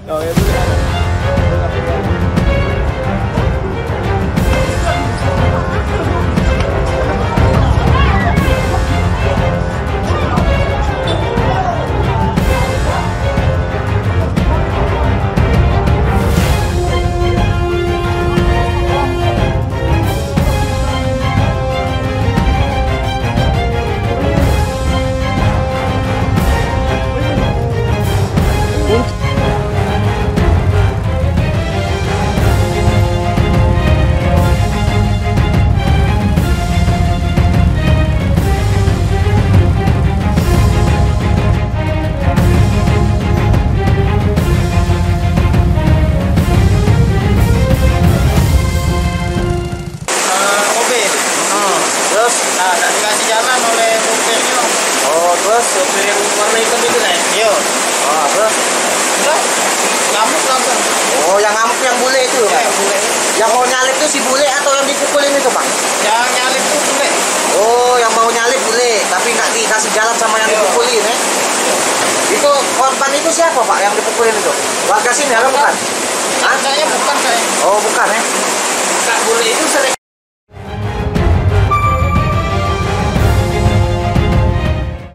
Oh ya sudah. Terus, Nah, dan dikasih jalan oleh supirnya. oh terus, Supir yang warna hitam itu kan? Iya. oh terus, Udah, ngamuk langsung. oh yang ngamuk yang bule itu Ya, Pak? yang bule. Yang mau nyalip itu si bule atau yang dipukulin itu Pak? Yang nyalip itu bule. Oh yang mau nyalip bule, tapi nggak dikasih jalan sama yang Iya. dipukulin ya? Itu korban itu siapa Pak yang dipukulin itu? Warga sini atau bukan? Hah? Kayaknya bukan kayak. Oh bukan ya?